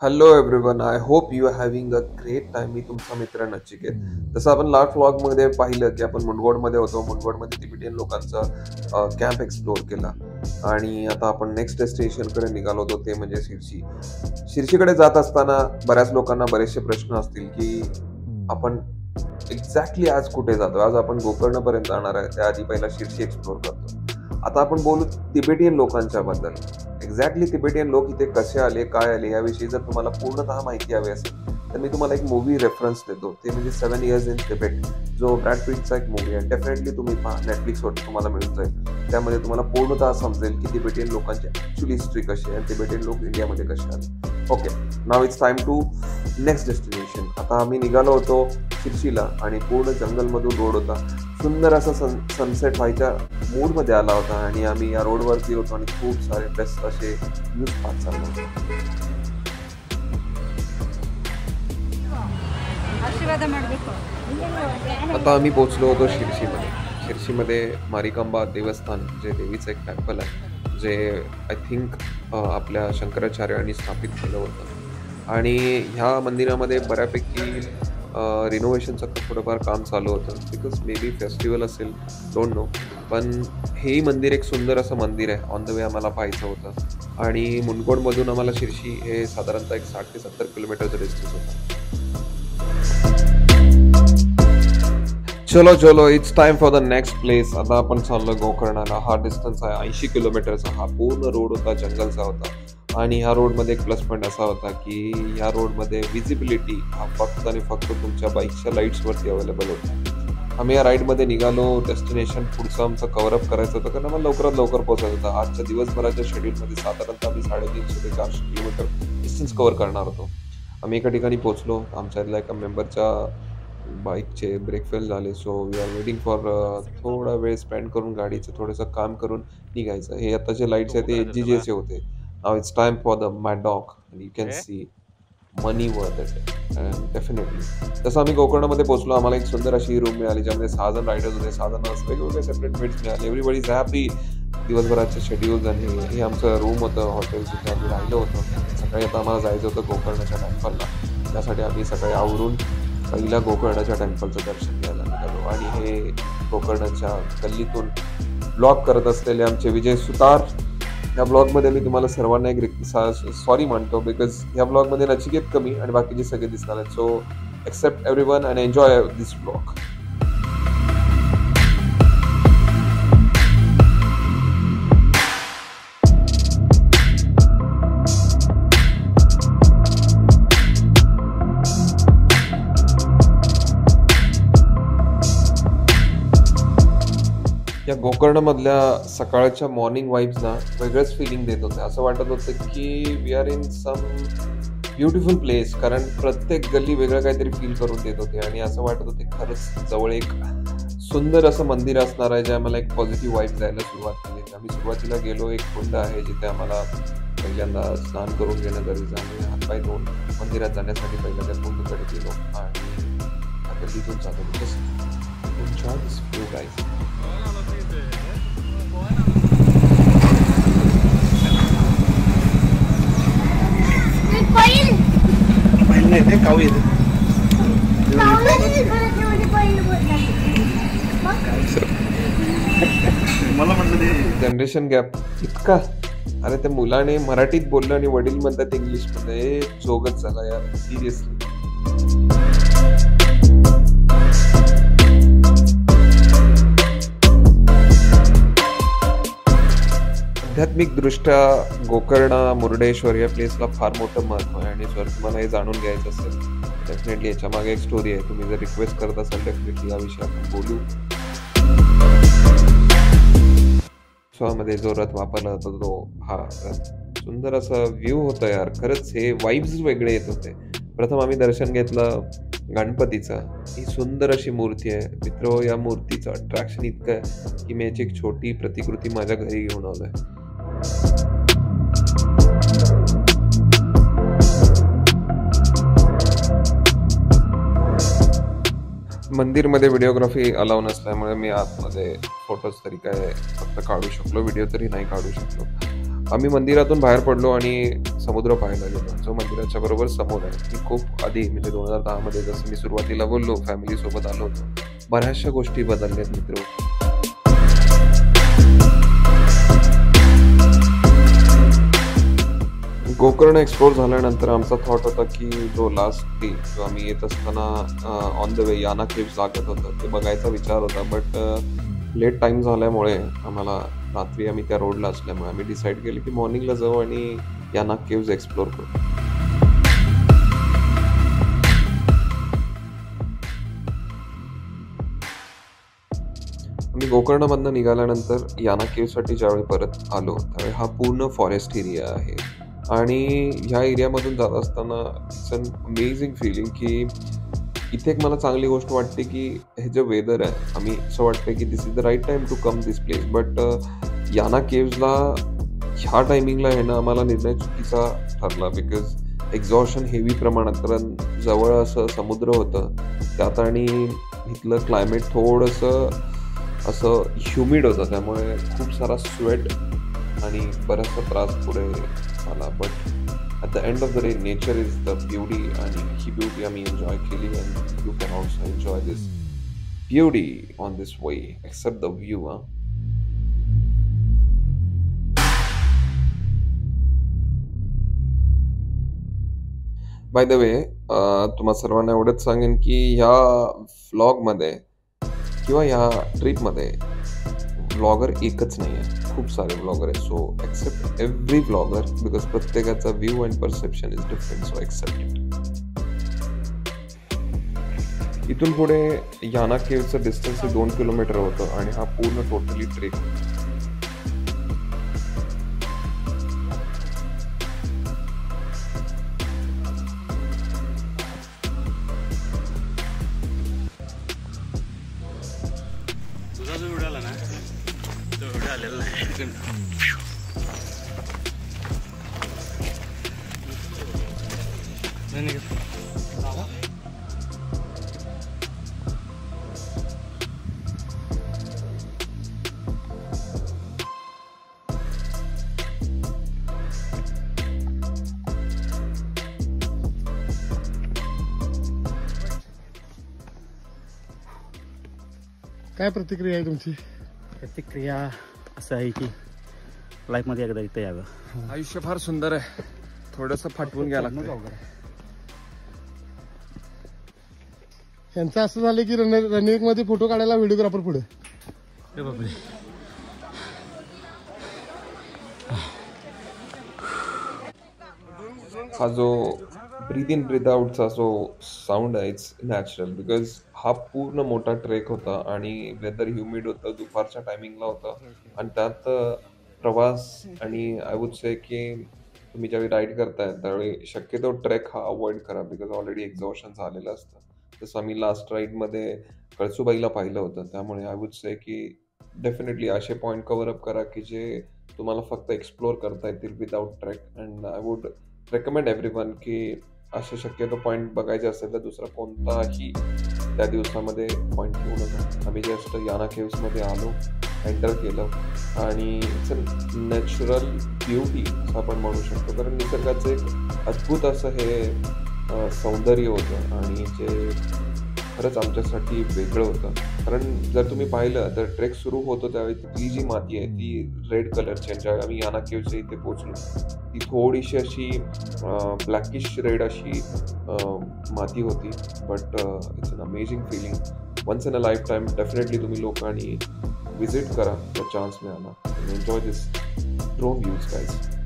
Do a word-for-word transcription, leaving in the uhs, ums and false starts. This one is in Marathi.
Hello everyone, I hope you are having a great time. मी तुमचा मित्र नचिकेत. जसं आपण लास्ट व्लॉगमध्ये पाहिलं की आपण मुंडगोडमध्ये होतो. मुंडगोडमध्ये तिबेटियन लोकांचा कॅम्प एक्सप्लोर केला आणि आता आपण नेक्स्ट डेस्टिनेशनकडे निघालो होतो, ते म्हणजे शिर्शी. शिर्शीकडे जात असताना बऱ्याच लोकांना बरेचसे प्रश्न असतील की आपण एक्झॅक्टली आज कुठे जातो. आज आपण गोकर्णपर्यंत जाणार आहे, त्याआधी पहिला शिर्शी एक्सप्लोर करतो. आता आपण बोलू तिबेटियन लोकांच्या बद्दल. एक्झॅक्टली तिबेटियन लोक इथे कसे आले, काय आले, याविषयी जर तुम्हाला पूर्णतः माहिती हवी असेल तर मी तुम्हाला एक मूवी रेफरन्स देतो. ते म्हणजे सेव्हन इयर्स इन तिबेट, जो ब्रॅड पिटचा एक मूवी आहे. डेफिनेटली तुम्ही पहा, नेटफ्लिक्सवर तुम्हाला मिळून जाईल. त्यामध्ये तुम्हाला पूर्णतः समजेल की तिबेटियन लोकांची ॲक्च्युली हिस्ट्री कशी आहे आणि तिबेटियन लोक इंडियामध्ये कसे आले. Okay, now it's time to next destination. आता आम्ही निघालो होतो शिर्शीला आणि पूर्ण जंगलमधून रोड होता. सुंदर असा सन सनसेट व्हायच्या मूडमध्ये आला होता आणि आम्ही या रोडवरती होतो आणि खूप सारे बेस्ट असे व्ह्यूज पाहत चाललो होतो. आता आम्ही पोहोचलो होतो शिर्शीमध्ये. शिर्शीमध्ये मारिकांबा देवस्थान, जे देवीचं एक टेम्पल आहे, जे आय थिंक आपल्या शंकराचार्यांनी स्थापित केलं होतं. आणि ह्या मंदिरामध्ये बऱ्यापैकी रिनोव्हेशनचं थोडंफार काम चालू होतं, बिकॉज मे बी फेस्टिवल असेल, डोंट नो. पण हेही मंदिर एक सुंदर असं मंदिर आहे. ऑन द वे आम्हाला पाहायचं होतं आणि मुंडगोडमधून आम्हाला शिर्शी हे साधारणतः एक साठ ते सत्तर किलोमीटरचं डिस्टन्स होतं. चलो चलो it's time for the next place. आता आपण चाललो गोकर्णाला. हा डिस्टन्स आहे ऐंशी किलोमीटरचा. हा पूर्ण रोड होता, जंगलचा होता. आणि ह्या रोडमध्ये एक प्लस पॉईंट असा होता की ह्या रोडमध्ये विजिबिलिटी हा फक्त आणि फक्त तुमच्या बाईकच्या लाईट्सवरती अवेलेबल होता. आम्ही या राईडमध्ये निघालो. डेस्टिनेशन पुढचं आमचं कव्हरअप करायचं होतं, कारण आम्हाला लवकरात लवकर पोहोचायचं होतं. आजच्या दिवसभराच्या शेड्यूलमध्ये साधारणतः आम्ही साडेतीनशे ते चारशे किलोमीटर डिस्टन्स कव्हर करणार होतो. आम्ही एका ठिकाणी पोहोचलो. आमच्यातल्या एका मेंबरच्या बाईकचे ब्रेक फेल झाले, so we are waiting for थोडा वेळ स्पेंड करून गाडीचं थोडंसं काम करून निघायचं. हे आता जे लाईट्स आहेत ते एच जी जेचे होते. Now it's time for the mad dog and you can see money worth it and definitely. तसं आम्ही गोकर्णमध्ये पोहोचलो. आम्हाला एक सुंदर अशी रूम मिळाली, ज्यामध्ये सहा जण रायडर्स होते. सहा जण वेगवेगळे सेपरेट बेड्स मिळाले. Everybody is happy. दिवसभराचे शेड्यूल्स आणि हे आमचं रूम होतं, हॉटेल जिथे आम्ही राहिलो होतो. सकाळी आता आम्हाला जायचं होतं गोकर्णाच्या टेम्पलला. त्यासाठी आम्ही सकाळी आवरून पहिल्या गोकर्णाच्या टेम्पलचं दर्शन घ्यायला निघालो. आणि हे गोकर्णाच्या गल्लीतून ब्लॉग करत असलेले आमचे विजय सुतार. या ब्लॉगमध्ये मी तुम्हाला सर्वांना एक सॉरी म्हणतो, बिकॉज या ब्लॉगमध्ये नचिकेत कमी आणि बाकीचे सगळे दिसणार आहेत. So accept everyone and enjoy this blog. या गोकर्णमधल्या सकाळच्या मॉर्निंग वाईब्स ना वेगळंच फिलिंग देत होते. असं वाटत होतं की we are in some beautiful place, कारण प्रत्येक गल्ली वेगळं काहीतरी फील करून देत होते. आणि असं वाटत होते खरंच जवळ एक सुंदर असं मंदिर असणार आहे, जे आम्हाला एक पॉझिटिव्ह वाईब द्यायला सुरुवात केली. आम्ही सुरुवातीला गेलो. एक कुंड आहे जिथे आम्हाला पहिल्यांदा स्नान करून घेणं गरजेचं आहे. आम्ही हातपाय धुवून मंदिरात जाण्यासाठी पहिल्या त्या कुंडकडे गेलो आणि गल्लीतून जातो. Enjoy this view guys. मला म्हटलं जनरेशन गॅप इतका. अरे त्या मुलाने मराठीत बोललं आणि वडील म्हणतात इंग्लिश मध्ये. जोगच झाला यार, सिरियसली. आध्यात्मिक दृष्ट्या गोकर्ण, मुर्डेश्वर या प्लेसला फार मोठं महत्व आहे. आणि जर तुम्हाला हे जाणून घ्यायचं असेल डेफिनेटली याच्या मागे एक स्टोरी आहे. तुम्ही जर रिक्वेस्ट करत असाल डेफिनेटली या विषयात आपण बोलू. मध्ये जो रथ वापरला होता तो हा रथ सुंदर असा व्ह्यू होता यार. खरंच हे वाईब्स वेगळे येत होते. प्रथम आम्ही दर्शन घेतलं गणपतीचं. ही सुंदर अशी मूर्ती आहे मित्र. या मूर्तीचं अट्रॅक्शन इतकं आहे की मी याची एक छोटी प्रतिकृती माझ्या घरी घेऊन आलोय. मंदिरमध्ये व्हिडिओग्राफी अलाव नसल्यामुळे मी आतमध्ये फोटोज तरी काय फक्त काढू शकलो, व्हिडिओ तरी नाही काढू शकलो. आम्ही मंदिरातून बाहेर पडलो आणि समुद्र पाहायला गेलो, जो मंदिराच्या बरोबर समोर आहे. मी खूप आधी म्हणजे दोन हजार दहा मध्ये जसं मी सुरुवातीला बोललो फॅमिलीसोबत आलो होतो. बऱ्याचशा गोष्टी बदलल्यात मित्र. गोकर्ण एक्सप्लोर झाल्यानंतर आमचा थॉट होता की जो लास्ट डे जो आम्ही येत असताना ऑन द वे याना केव्स लागत होतं ते बघायचा विचार होता. बट लेट टाईम झाल्यामुळे आम्हाला रात्री आम्ही त्या रोडला असल्यामुळे आम्ही डिसाईड केलं की मॉर्निंगला जाऊ आणि याना केव्स एक्सप्लोर करू. आम्ही गोकर्णमधनं निघाल्यानंतर याना केव्ससाठी ज्यावेळी परत आलो त्यावेळी हा पूर्ण फॉरेस्ट एरिया आहे आणि ह्या एरियामधून जात असताना इट्स अन अमेझिंग फिलिंग की इथे एक मला चांगली गोष्ट वाटते की हे जे वेदर आहे आम्ही असं वाटतं की this is the right time to come this place. But याना केव्सला ह्या टायमिंगला येणं आम्हाला निर्णय चुकीचा ठरला बिकॉज एक्झॉशन हेवी प्रमाणात, कारण जवळ असं समुद्र होतं त्यात आणि इथलं क्लायमेट थोडंसं असं ह्युमिड होतं त्यामुळे खूप सारा स्वेट आणि बराचसा त्रास पुढे आला. But at the end of the day nature is the beauty आणि ही ब्युटी आम्ही एन्जॉय केली and you can also enjoy this beauty on this way accept the view. हा बाय द वे तुम्हा सर्वांना एवढंच सांगेन की ह्या व्लॉगमध्ये किंवा ह्या ट्रिपमध्ये व्लॉगर एकच नाही आहे, खूप सारे व्लॉगर आहे. So accept every vlogger because प्रत्येकाचा view and perception is different. So accept it. इथून पुढे याना केव्हचं डिस्टन्स हे दोन किलोमीटर होतं आणि हा पूर्ण टोटली ट्रेक. तुझा जो व्हिडिओ आला ना तो व्हिडिओ आलेला नाही. काय प्रतिक्रिया आहे तुमची? प्रतिक्रिया असं आहे की लाईफमध्ये एकदा इथं यावं. आयुष्य फार सुंदर आहे, थोडंसं फाटवून घ्यायला लागतं. यांचं असं झालं की रनिंग मध्ये फोटो काढायला व्हिडिओग्राफर पुढे. बापरे, हा जो ब्रीथ इन ब्रीथ आउटचा जो साऊंड आहे इट्स नॅचरल बिकॉज हा पूर्ण मोठा ट्रेक होता आणि वेदर ह्युमिड होतं, दुपारच्या टायमिंगला होता आणि त्यात प्रवास आणि आय वुड से की तुम्ही ज्यावेळी राईड करताय त्यावेळी शक्यतो ट्रेक हा अवॉइड करा बिकॉज ऑलरेडी एक्झॉशन झालेलं असतं. जसं आम्ही लास्ट राईडमध्ये कळसुबाईला पाहिलं होतं, त्यामुळे आय वुड से की डेफिनेटली असे पॉईंट कव्हर अप करा की जे तुम्हाला फक्त एक्सप्लोर करता येतील without trek. And I would recommend everyone की असे शक्यतो पॉईंट बघायचे असेल तर दुसरा कोणताही त्या दिवसामध्ये पॉईंट घेऊ नका. आम्ही जस्ट याना केव्समध्ये आलो, एंटर केलं आणि इट्स अ नॅचरल ब्युटी असं आपण म्हणू शकतो, कारण निसर्गाचं एक अद्भुत असं हे सौंदर्य होतं आणि जे खरंच आमच्यासाठी वेगळं होतं. कारण जर तुम्ही पाहिलं तर ट्रेक सुरू होतो त्यावेळी ती जी माती आहे ती रेड कलरची आहे. ज्यावेळी आम्ही याना केव्सच्या इथे पोहोचलो ती थोडीशी अशी ब्लॅकिश रेड अशी माती होती. But it's an amazing feeling. Once in a lifetime definitely तुम्ही लोकांनी विजिट करा, तर चान्स मिळाला. Enjoy this drone views guys.